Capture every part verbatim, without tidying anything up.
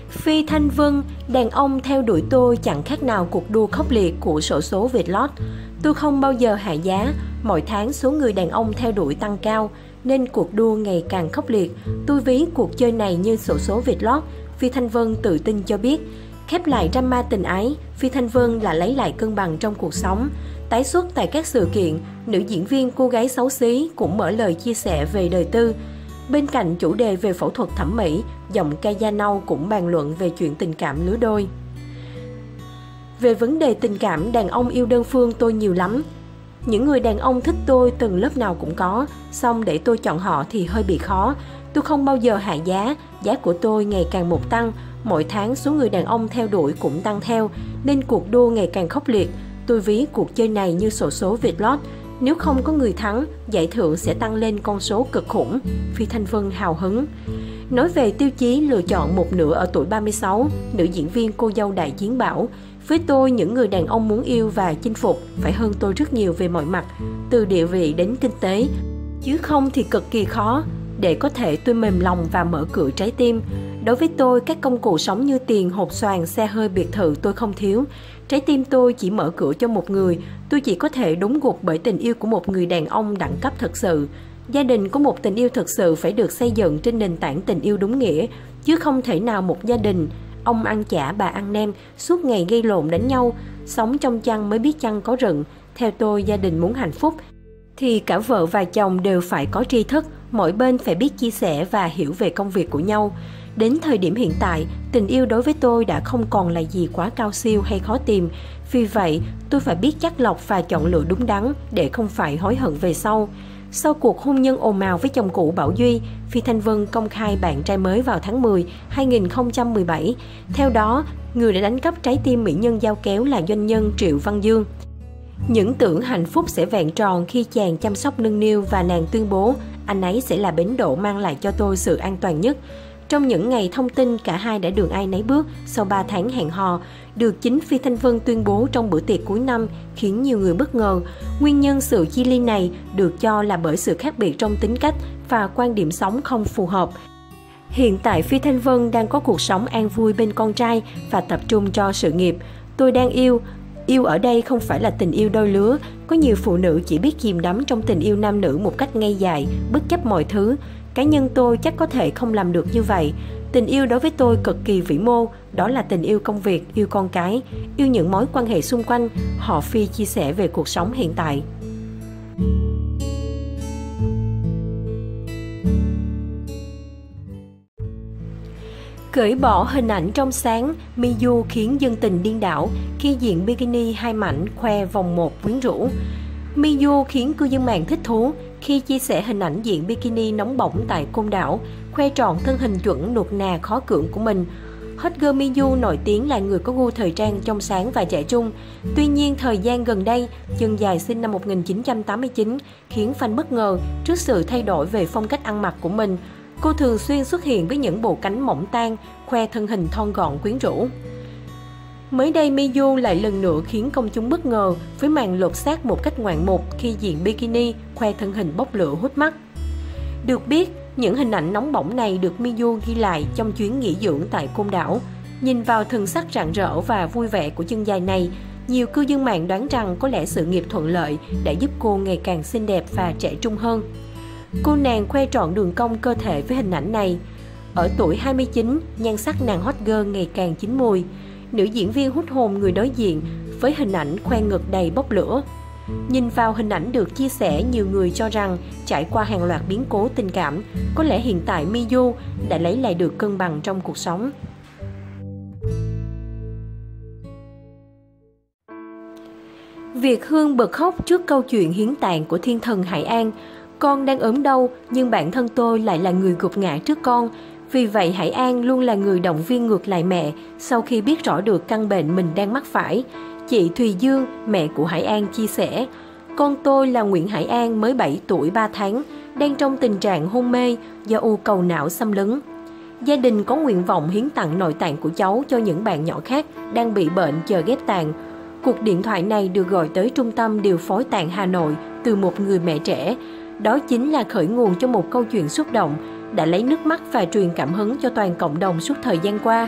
Phi Thanh Vân, đàn ông theo đuổi tôi chẳng khác nào cuộc đua khốc liệt của xổ số Vietlott. Tôi không bao giờ hạ giá, mỗi tháng số người đàn ông theo đuổi tăng cao, nên cuộc đua ngày càng khốc liệt. Tôi ví cuộc chơi này như xổ số Vietlott, Phi Thanh Vân tự tin cho biết. Khép lại drama tình ái, Phi Thanh Vân là lấy lại cân bằng trong cuộc sống. Tái xuất tại các sự kiện, nữ diễn viên cô gái xấu xí cũng mở lời chia sẻ về đời tư. Bên cạnh chủ đề về phẫu thuật thẩm mỹ, giọng ca da nâu cũng bàn luận về chuyện tình cảm lứa đôi. Về vấn đề tình cảm, đàn ông yêu đơn phương tôi nhiều lắm. Những người đàn ông thích tôi từng lớp nào cũng có, song để tôi chọn họ thì hơi bị khó. Tôi không bao giờ hạ giá, giá của tôi ngày càng một tăng, mỗi tháng số người đàn ông theo đuổi cũng tăng theo, nên cuộc đua ngày càng khốc liệt. Tôi ví cuộc chơi này như xổ số Vietlott, nếu không có người thắng, giải thưởng sẽ tăng lên con số cực khủng. Phi Thanh Vân hào hứng. Nói về tiêu chí lựa chọn một nửa ở tuổi ba mươi sáu, nữ diễn viên cô dâu đại chiến bảo, với tôi những người đàn ông muốn yêu và chinh phục phải hơn tôi rất nhiều về mọi mặt, từ địa vị đến kinh tế, chứ không thì cực kỳ khó để có thể tôi mềm lòng và mở cửa trái tim. Đối với tôi, các công cụ sống như tiền, hột xoàn, xe hơi, biệt thự tôi không thiếu. Trái tim tôi chỉ mở cửa cho một người, tôi chỉ có thể đúng gục bởi tình yêu của một người đàn ông đẳng cấp thực sự. Gia đình có một tình yêu thực sự phải được xây dựng trên nền tảng tình yêu đúng nghĩa, chứ không thể nào một gia đình, ông ăn chả bà ăn nem, suốt ngày gây lộn đánh nhau, sống trong chăn mới biết chăn có rừng. Theo tôi, gia đình muốn hạnh phúc thì cả vợ và chồng đều phải có tri thức, mỗi bên phải biết chia sẻ và hiểu về công việc của nhau. Đến thời điểm hiện tại, tình yêu đối với tôi đã không còn là gì quá cao siêu hay khó tìm. Vì vậy, tôi phải biết chắt lọc và chọn lựa đúng đắn để không phải hối hận về sau. Sau cuộc hôn nhân ồn ào với chồng cũ Bảo Duy, Phi Thanh Vân công khai bạn trai mới vào tháng mười năm hai nghìn không trăm mười bảy. Theo đó, người đã đánh cắp trái tim mỹ nhân dao kéo là doanh nhân Triệu Văn Dương. Những tưởng hạnh phúc sẽ vẹn tròn khi chàng chăm sóc nâng niu và nàng tuyên bố anh ấy sẽ là bến đỗ mang lại cho tôi sự an toàn nhất. Trong những ngày thông tin, cả hai đã đường ai nấy bước sau ba tháng hẹn hò, được chính Phi Thanh Vân tuyên bố trong bữa tiệc cuối năm khiến nhiều người bất ngờ. Nguyên nhân sự chia ly này được cho là bởi sự khác biệt trong tính cách và quan điểm sống không phù hợp. Hiện tại Phi Thanh Vân đang có cuộc sống an vui bên con trai và tập trung cho sự nghiệp. Tôi đang yêu. Yêu ở đây không phải là tình yêu đôi lứa. Có nhiều phụ nữ chỉ biết chìm đắm trong tình yêu nam nữ một cách ngây dại, bất chấp mọi thứ. Cá nhân tôi chắc có thể không làm được như vậy. Tình yêu đối với tôi cực kỳ vĩ mô, đó là tình yêu công việc, yêu con cái, yêu những mối quan hệ xung quanh. Họ Phi chia sẻ về cuộc sống hiện tại. Cởi bỏ hình ảnh trong sáng, Miyu khiến dân tình điên đảo khi diện bikini hai mảnh khoe vòng một quyến rũ. Miyu khiến cư dân mạng thích thú khi chia sẻ hình ảnh diện bikini nóng bỏng tại Côn Đảo, khoe trọn thân hình chuẩn nuột nà khó cưỡng của mình. Hot girl Miyu nổi tiếng là người có gu thời trang trong sáng và trẻ trung. Tuy nhiên, thời gian gần đây, chân dài sinh năm một nghìn chín trăm tám mươi chín khiến fan bất ngờ trước sự thay đổi về phong cách ăn mặc của mình. Cô thường xuyên xuất hiện với những bộ cánh mỏng tang, khoe thân hình thon gọn quyến rũ. Mới đây, Miyu lại lần nữa khiến công chúng bất ngờ với màn lột xác một cách ngoạn mục khi diện bikini, khoe thân hình bốc lửa hút mắt. Được biết, những hình ảnh nóng bỏng này được Miyu ghi lại trong chuyến nghỉ dưỡng tại Côn Đảo. Nhìn vào thần sắc rạng rỡ và vui vẻ của chân dài này, nhiều cư dân mạng đoán rằng có lẽ sự nghiệp thuận lợi đã giúp cô ngày càng xinh đẹp và trẻ trung hơn. Cô nàng khoe trọn đường cong cơ thể với hình ảnh này. Ở tuổi hai mươi chín, nhan sắc nàng hot girl ngày càng chín mùi. Nữ diễn viên hút hồn người đối diện với hình ảnh khoe ngực đầy bốc lửa. Nhìn vào hình ảnh được chia sẻ, nhiều người cho rằng trải qua hàng loạt biến cố tình cảm, có lẽ hiện tại Miyu đã lấy lại được cân bằng trong cuộc sống. Việt Hương bật khóc trước câu chuyện hiến tạng của thiên thần Hải An. Con đang ốm đau, nhưng bản thân tôi lại là người gục ngã trước con. Vì vậy Hải An luôn là người động viên ngược lại mẹ sau khi biết rõ được căn bệnh mình đang mắc phải. Chị Thùy Dương, mẹ của Hải An chia sẻ, con tôi là Nguyễn Hải An mới bảy tuổi ba tháng, đang trong tình trạng hôn mê do u cầu não xâm lấn. Gia đình có nguyện vọng hiến tặng nội tạng của cháu cho những bạn nhỏ khác đang bị bệnh chờ ghép tạng. Cuộc điện thoại này được gọi tới Trung tâm Điều phối tạng Hà Nội từ một người mẹ trẻ. Đó chính là khởi nguồn cho một câu chuyện xúc động, đã lấy nước mắt và truyền cảm hứng cho toàn cộng đồng suốt thời gian qua.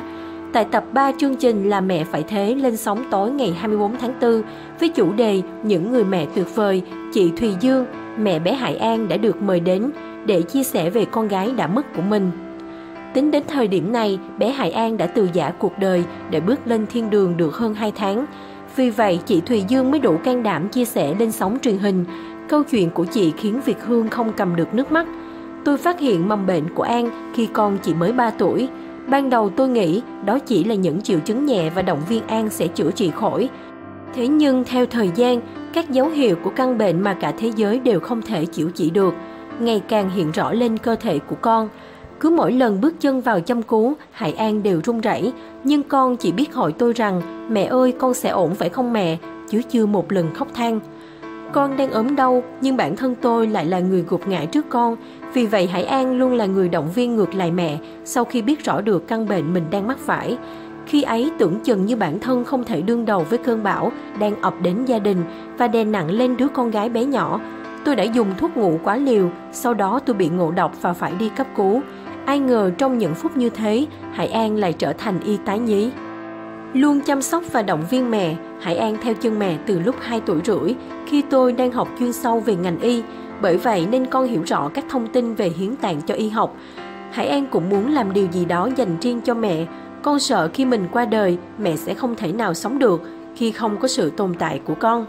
Tại tập ba chương trình Là Mẹ Phải Thế lên sóng tối ngày hai mươi bốn tháng tư với chủ đề Những người mẹ tuyệt vời, chị Thùy Dương, mẹ bé Hải An đã được mời đến để chia sẻ về con gái đã mất của mình. Tính đến thời điểm này, bé Hải An đã từ giã cuộc đời để bước lên thiên đường được hơn hai tháng. Vì vậy, chị Thùy Dương mới đủ can đảm chia sẻ lên sóng truyền hình. Câu chuyện của chị khiến Việt Hương không cầm được nước mắt. Tôi phát hiện mầm bệnh của An khi con chỉ mới ba tuổi. Ban đầu tôi nghĩ đó chỉ là những triệu chứng nhẹ và động viên An sẽ chữa trị khỏi. Thế nhưng theo thời gian, các dấu hiệu của căn bệnh mà cả thế giới đều không thể chữa trị được, ngày càng hiện rõ lên cơ thể của con. Cứ mỗi lần bước chân vào chăm cứu, Hải An đều run rẩy, nhưng con chỉ biết hỏi tôi rằng mẹ ơi con sẽ ổn phải không mẹ, chứ chưa một lần khóc than. Con đang ốm đau nhưng bản thân tôi lại là người gục ngã trước con. Vì vậy Hải An luôn là người động viên ngược lại mẹ sau khi biết rõ được căn bệnh mình đang mắc phải. Khi ấy tưởng chừng như bản thân không thể đương đầu với cơn bão đang ập đến gia đình và đè nặng lên đứa con gái bé nhỏ. Tôi đã dùng thuốc ngủ quá liều, sau đó tôi bị ngộ độc và phải đi cấp cứu. Ai ngờ trong những phút như thế, Hải An lại trở thành y tá nhí. Luôn chăm sóc và động viên mẹ, Hải An theo chân mẹ từ lúc hai tuổi rưỡi, khi tôi đang học chuyên sâu về ngành y. Bởi vậy nên con hiểu rõ các thông tin về hiến tạng cho y học. Hải An cũng muốn làm điều gì đó dành riêng cho mẹ. Con sợ khi mình qua đời, mẹ sẽ không thể nào sống được khi không có sự tồn tại của con.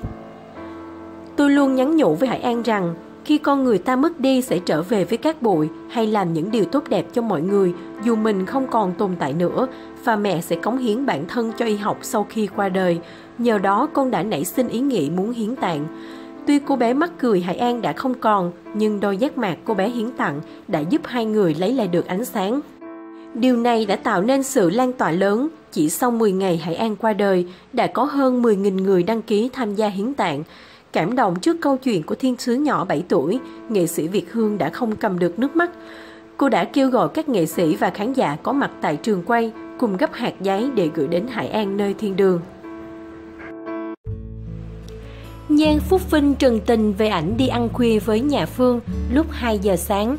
Tôi luôn nhắn nhủ với Hải An rằng, khi con người ta mất đi sẽ trở về với cát bụi hay làm những điều tốt đẹp cho mọi người dù mình không còn tồn tại nữa, và mẹ sẽ cống hiến bản thân cho y học sau khi qua đời. Nhờ đó con đã nảy sinh ý nghĩ muốn hiến tạng. Tuy cô bé mắc cười Hải An đã không còn, nhưng đôi giác mạc cô bé hiến tặng đã giúp hai người lấy lại được ánh sáng. Điều này đã tạo nên sự lan tỏa lớn. Chỉ sau mười ngày Hải An qua đời, đã có hơn mười nghìn người đăng ký tham gia hiến tạng. Cảm động trước câu chuyện của thiên sứ nhỏ bảy tuổi, nghệ sĩ Việt Hương đã không cầm được nước mắt. Cô đã kêu gọi các nghệ sĩ và khán giả có mặt tại trường quay cùng gấp hạt giấy để gửi đến Hải An nơi thiên đường. Nhan Phúc Vinh trần tình về ảnh đi ăn khuya với nhà Phương lúc hai giờ sáng.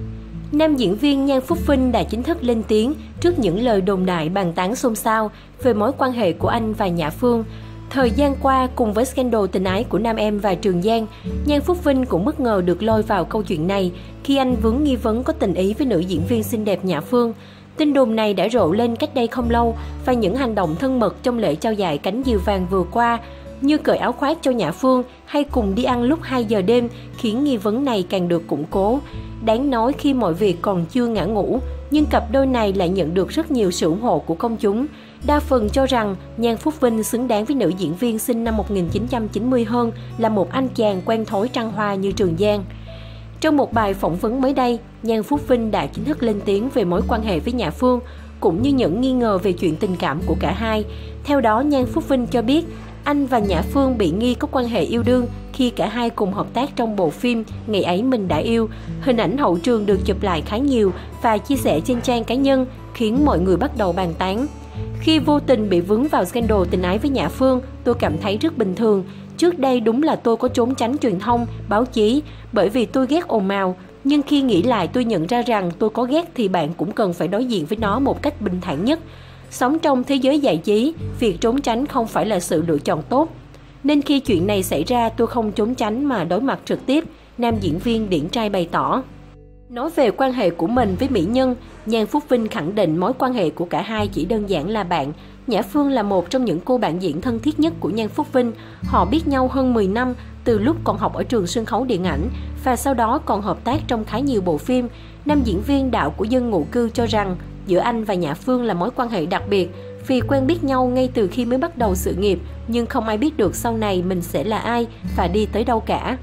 Nam diễn viên Nhan Phúc Vinh đã chính thức lên tiếng trước những lời đồn đại bàn tán xôn xao về mối quan hệ của anh và Nhã Phương. Thời gian qua, cùng với scandal tình ái của nam em và Trường Giang, Nhan Phúc Vinh cũng bất ngờ được lôi vào câu chuyện này khi anh vướng nghi vấn có tình ý với nữ diễn viên xinh đẹp Nhã Phương. Tin đồn này đã rộ lên cách đây không lâu và những hành động thân mật trong lễ trao giải cánh diều vàng vừa qua, như cởi áo khoác cho Nhã Phương hay cùng đi ăn lúc hai giờ đêm, khiến nghi vấn này càng được củng cố. Đáng nói khi mọi việc còn chưa ngã ngũ, nhưng cặp đôi này lại nhận được rất nhiều sự ủng hộ của công chúng. Đa phần cho rằng Nhan Phúc Vinh xứng đáng với nữ diễn viên sinh năm một nghìn chín trăm chín mươi hơn là một anh chàng quen thói trăng hoa như Trường Giang. Trong một bài phỏng vấn mới đây, Nhan Phúc Vinh đã chính thức lên tiếng về mối quan hệ với Nhã Phương, cũng như những nghi ngờ về chuyện tình cảm của cả hai. Theo đó, Nhan Phúc Vinh cho biết, anh và Nhã Phương bị nghi có quan hệ yêu đương khi cả hai cùng hợp tác trong bộ phim Ngày ấy mình đã yêu. Hình ảnh hậu trường được chụp lại khá nhiều và chia sẻ trên trang cá nhân, khiến mọi người bắt đầu bàn tán. Khi vô tình bị vướng vào scandal tình ái với Nhã Phương, tôi cảm thấy rất bình thường. Trước đây đúng là tôi có trốn tránh truyền thông, báo chí, bởi vì tôi ghét ồn ào. Nhưng khi nghĩ lại tôi nhận ra rằng tôi có ghét thì bạn cũng cần phải đối diện với nó một cách bình thản nhất. Sống trong thế giới giải trí, việc trốn tránh không phải là sự lựa chọn tốt. Nên khi chuyện này xảy ra tôi không trốn tránh mà đối mặt trực tiếp, nam diễn viên điển trai bày tỏ. Nói về quan hệ của mình với mỹ nhân, Nhan Phúc Vinh khẳng định mối quan hệ của cả hai chỉ đơn giản là bạn. Nhã Phương là một trong những cô bạn diễn thân thiết nhất của Nhan Phúc Vinh. Họ biết nhau hơn mười năm, từ lúc còn học ở trường sân khấu điện ảnh và sau đó còn hợp tác trong khá nhiều bộ phim. Nam diễn viên Đạo của Dân Ngụ Cư cho rằng giữa anh và Nhã Phương là mối quan hệ đặc biệt vì quen biết nhau ngay từ khi mới bắt đầu sự nghiệp, nhưng không ai biết được sau này mình sẽ là ai và đi tới đâu cả.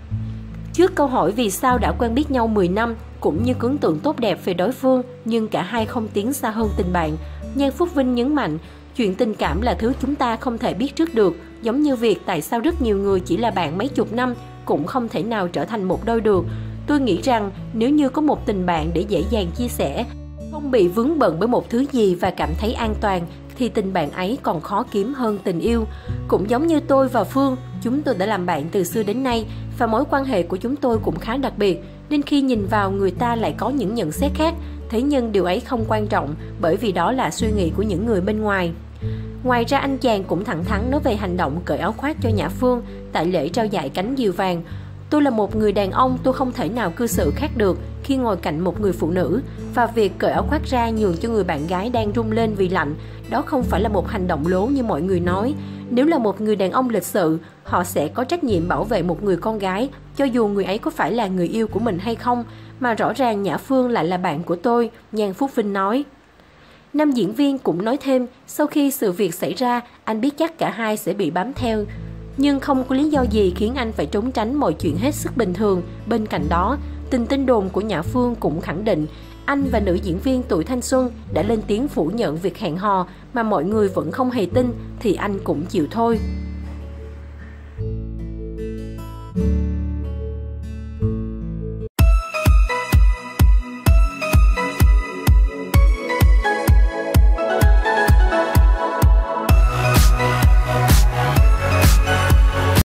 Trước câu hỏi vì sao đã quen biết nhau mười năm, cũng như ấn tượng tốt đẹp về đối phương, nhưng cả hai không tiến xa hơn tình bạn, Nhan Phúc Vinh nhấn mạnh, chuyện tình cảm là thứ chúng ta không thể biết trước được, giống như việc tại sao rất nhiều người chỉ là bạn mấy chục năm cũng không thể nào trở thành một đôi được. Tôi nghĩ rằng nếu như có một tình bạn để dễ dàng chia sẻ, không bị vướng bận bởi một thứ gì và cảm thấy an toàn, thì tình bạn ấy còn khó kiếm hơn tình yêu. Cũng giống như tôi và Phương, chúng tôi đã làm bạn từ xưa đến nay và mối quan hệ của chúng tôi cũng khá đặc biệt, nên khi nhìn vào người ta lại có những nhận xét khác. Thế nhưng điều ấy không quan trọng bởi vì đó là suy nghĩ của những người bên ngoài. Ngoài ra anh chàng cũng thẳng thắn nói về hành động cởi áo khoác cho Nhã Phương tại lễ trao giải cánh diều vàng. Tôi là một người đàn ông, tôi không thể nào cư xử khác được khi ngồi cạnh một người phụ nữ, và việc cởi áo khoác ra nhường cho người bạn gái đang run lên vì lạnh, đó không phải là một hành động lố như mọi người nói. Nếu là một người đàn ông lịch sự, họ sẽ có trách nhiệm bảo vệ một người con gái, cho dù người ấy có phải là người yêu của mình hay không, mà rõ ràng Nhã Phương lại là bạn của tôi, Nhan Phúc Vinh nói. Nam diễn viên cũng nói thêm, sau khi sự việc xảy ra, anh biết chắc cả hai sẽ bị bám theo, nhưng không có lý do gì khiến anh phải trốn tránh mọi chuyện hết sức bình thường. Bên cạnh đó, tin tin đồn của Nhã Phương cũng khẳng định anh và nữ diễn viên tuổi thanh xuân đã lên tiếng phủ nhận việc hẹn hò, mà mọi người vẫn không hề tin thì anh cũng chịu thôi.